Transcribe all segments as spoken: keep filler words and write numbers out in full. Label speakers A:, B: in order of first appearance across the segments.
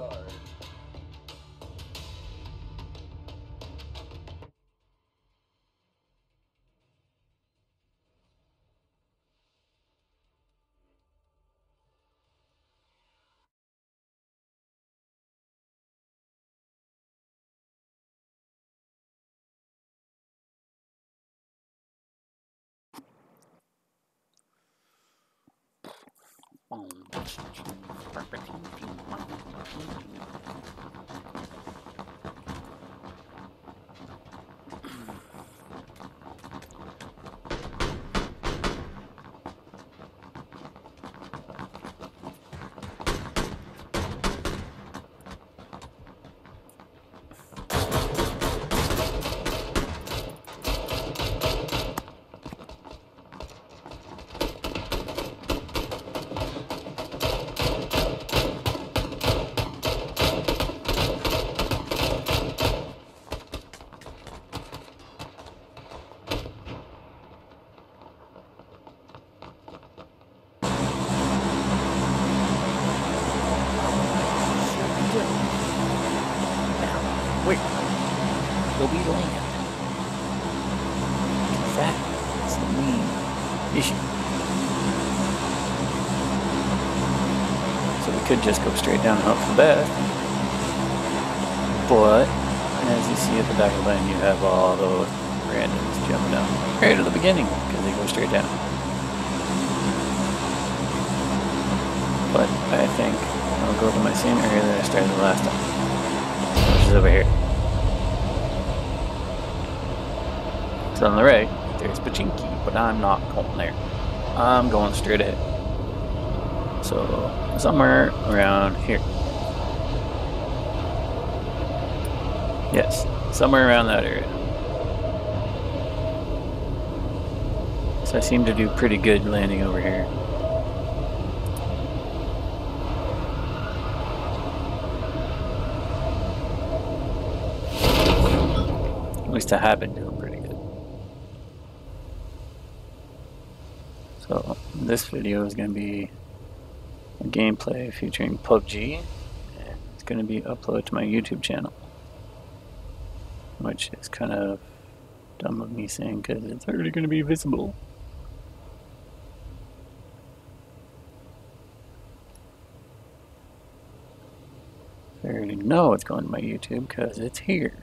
A: start.
B: Wait, will be land. That's the main issue. So we could just go straight down and hope for the best. But, as you see at the back of the lane, you have all those randoms jumping down right at the beginning because they go straight down. But I think I'll go to my same area that I started the last time, which is over here. So on the right, there's Pachinki, but I'm not going there. I'm going straight ahead. So somewhere around here. Yes, somewhere around that area. So I seem to do pretty good landing over here. At least I have been doing pretty good. So this video is going to be a gameplay featuring P U B G, and it's going to be uploaded to my YouTube channel, which is kind of dumb of me saying because it's already going to be visible. I already know it's going to my YouTube because it's here.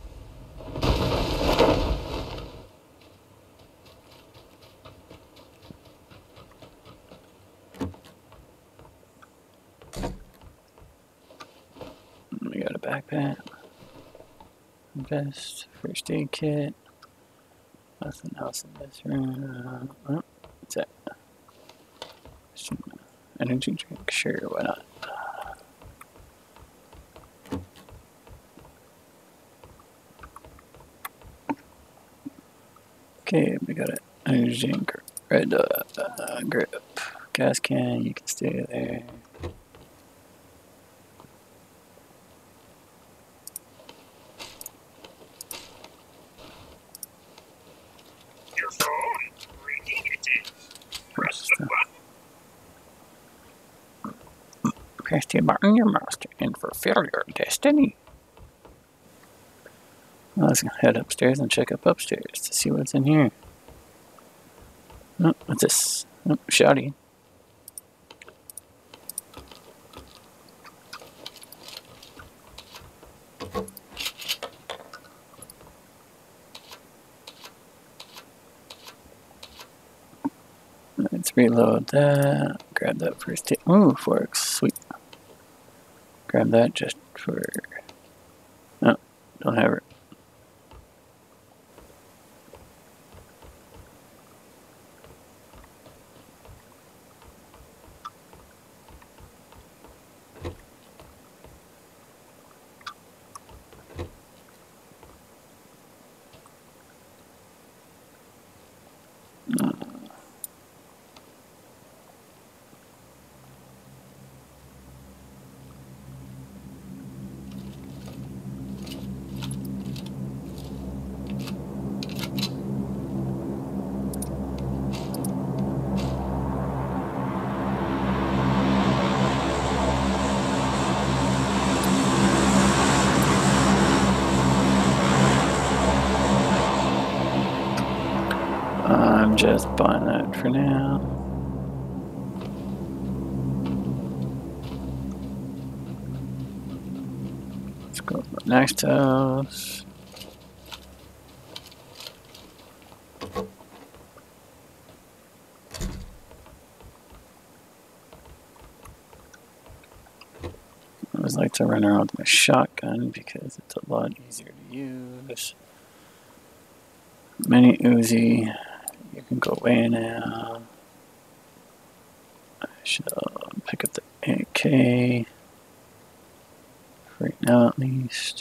B: We got a backpack, vest, first aid kit, nothing else in this room. Oh, what's that? Some energy drink? Sure, why not? Okay, we got an energy drink, red uh, uh, grip, gas can, you can stay there.
C: Your phone, ringing it is. Press the button.
B: Press the button, your master, and fulfill your destiny. Well, let's head upstairs and check up upstairs to see what's in here. Oh, what's this? Oh, shouty. Let's reload that. Grab that first aid. Ooh, forks. Sweet. Grab that just for... Oh, don't have it. just buying that for now. Let's go to the next house. I always like to run around with my shotgun because it's a lot easier to use. Mini Uzi, you can go away now. I shall pick up the A K, for right now at least.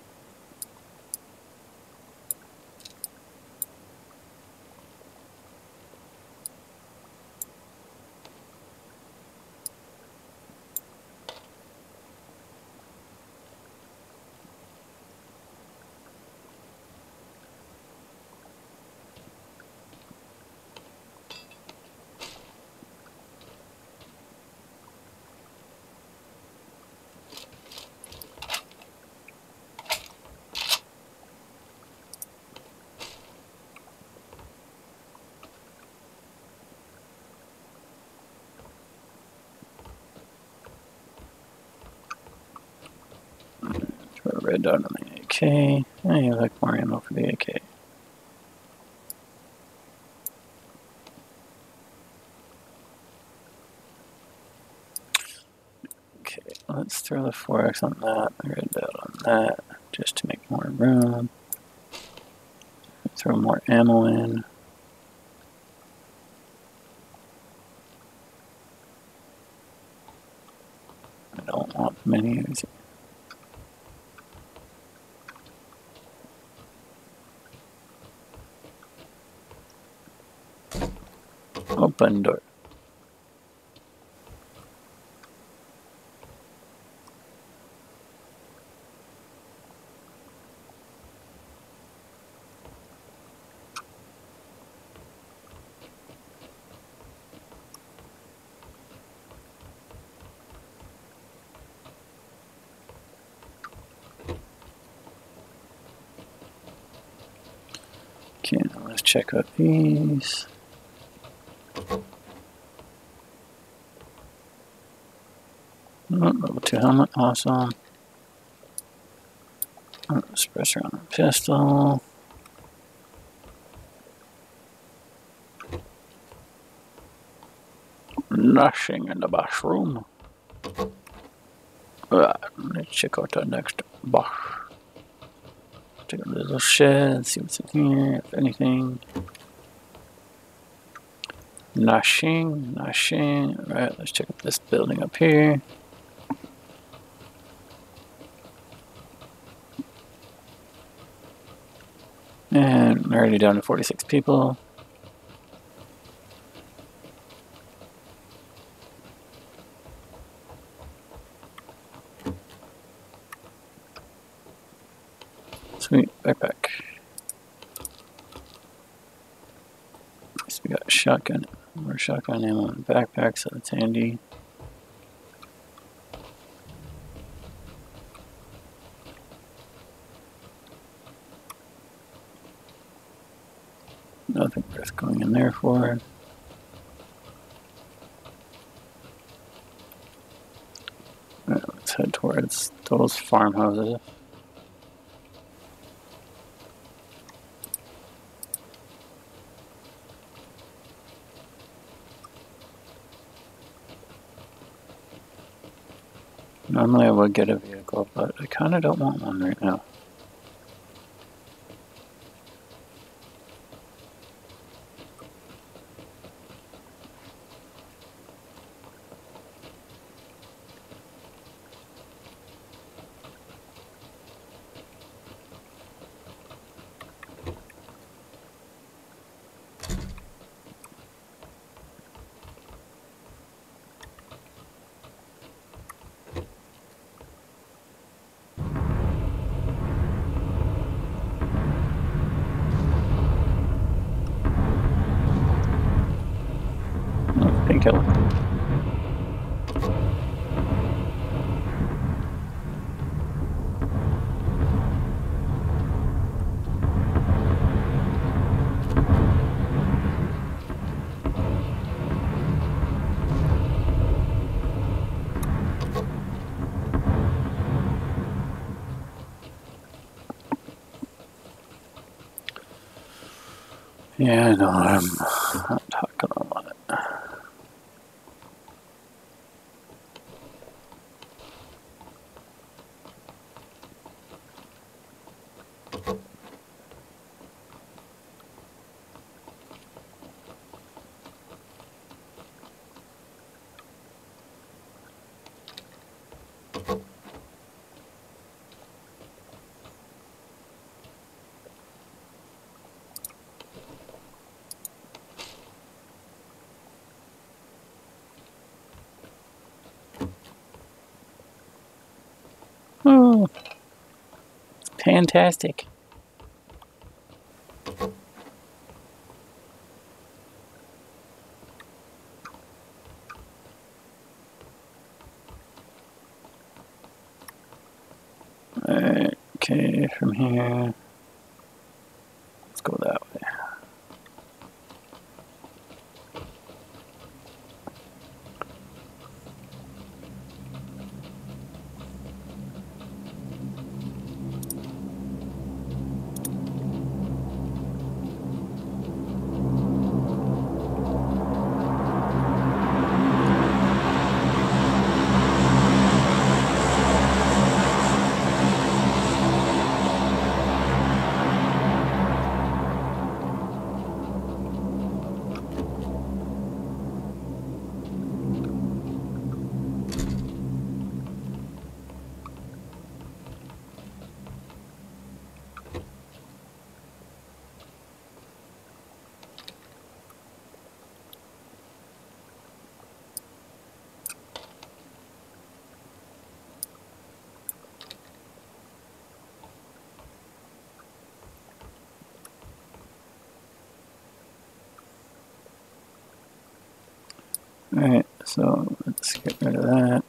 B: Throw a red dot on the A K. I need like more ammo for the A K. Okay, let's throw the four X on that, the red dot on that, just to make more room. Throw more ammo in. I don't want many Uzi. Open door. Okay, now let's check out these. Oh, level two helmet, awesome. Oh, suppressor on the pistol. Nothing in the bathroom. Right, let's check out the next box. Take a little shed, see what's in here, if anything. Nothing, nothing. Alright, let's check out this building up here. And we're already down to forty-six people. Sweet, backpack. Guess we got shotgun, more shotgun ammo in the backpack, so that's handy. Nothing worth going in there for. Right, let's head towards those farmhouses. Normally I would get a vehicle, but I kind of don't want one right now. Yeah, I know, I'm not talking a lot. Oh, fantastic. Alright, okay, from here, let's go that way. Alright, so let's get rid of that.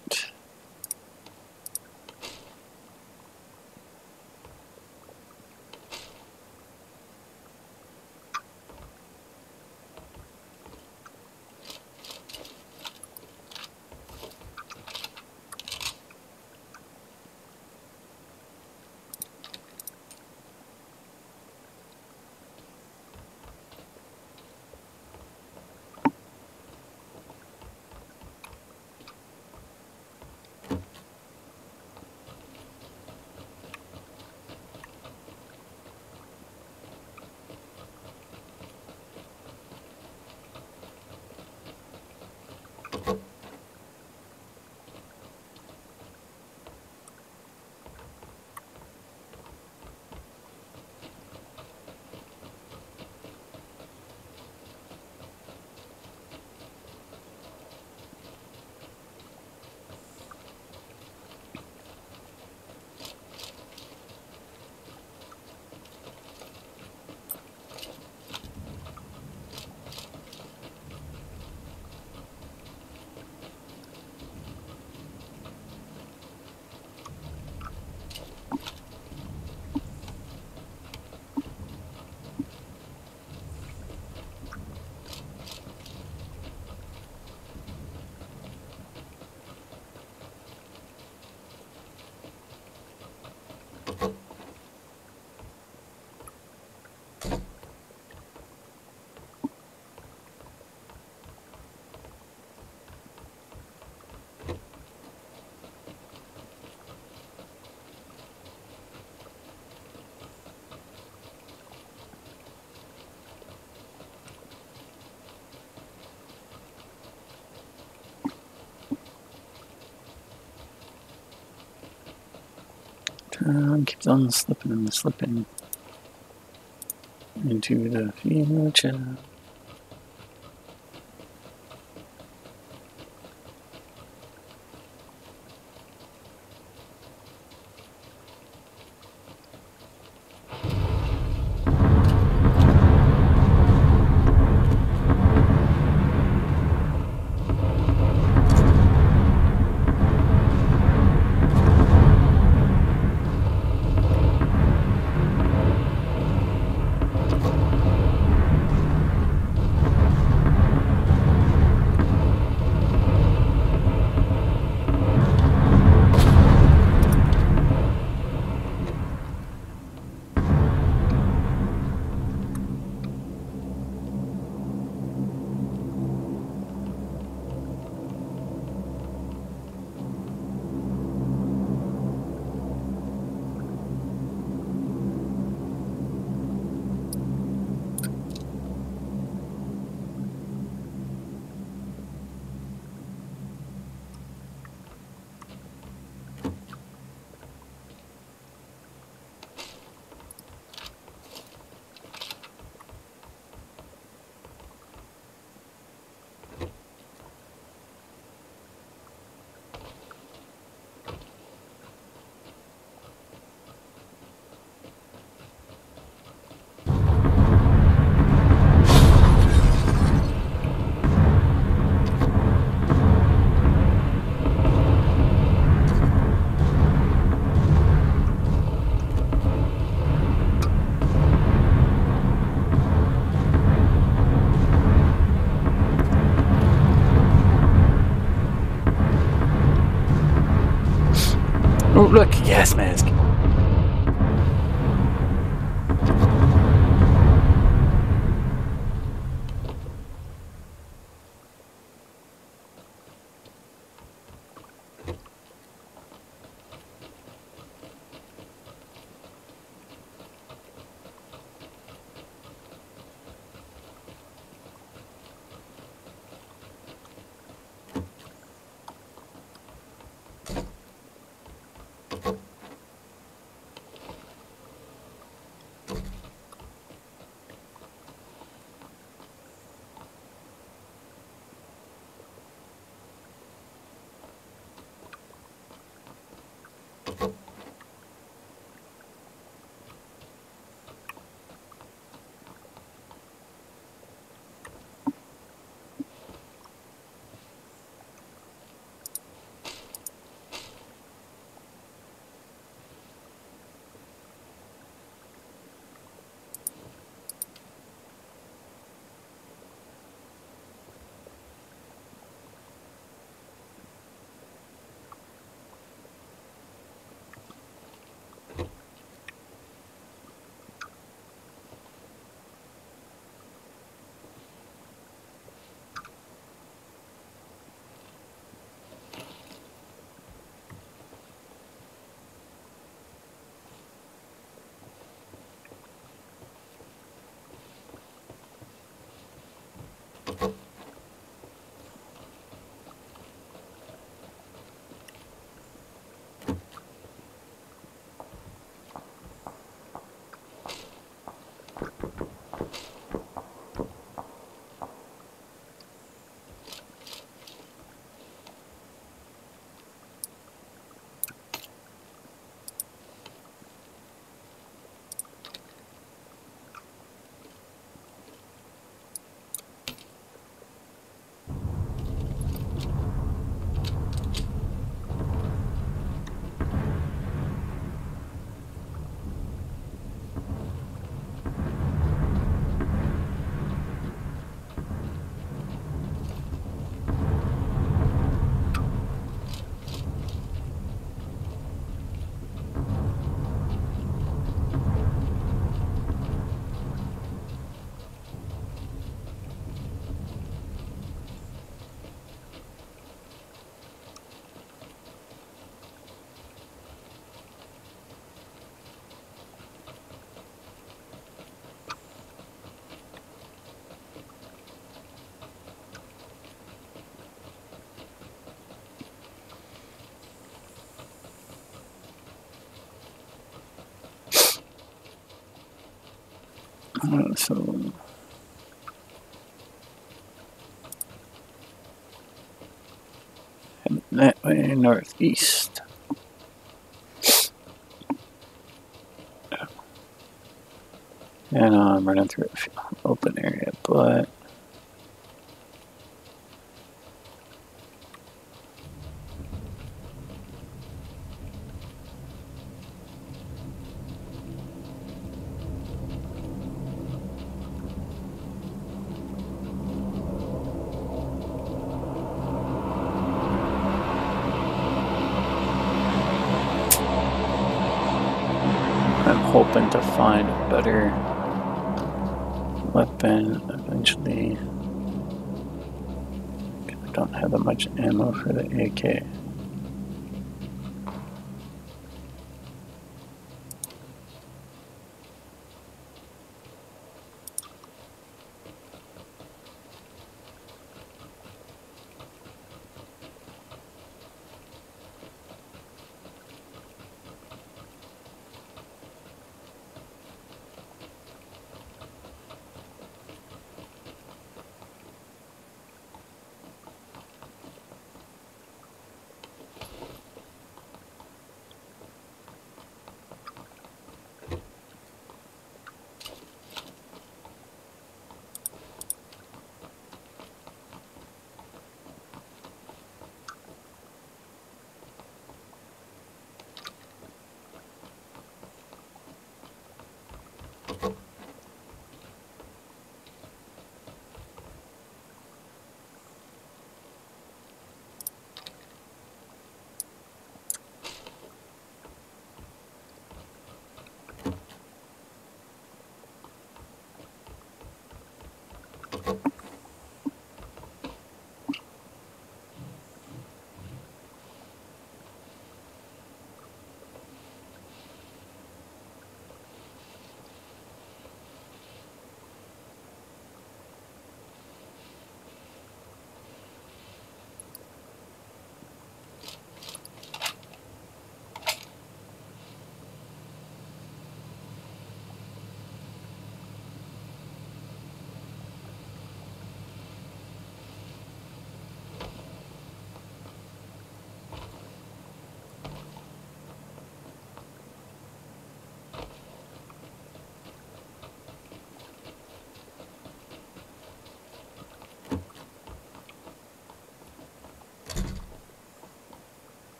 B: Time keeps on slipping and slipping into the future. Oh, look, gas mask. Uh, so head that way northeast. And I'm running through an open area, but I'm hoping to find a better weapon eventually. I don't have that much ammo for the A K.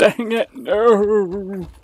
B: Dang it, no!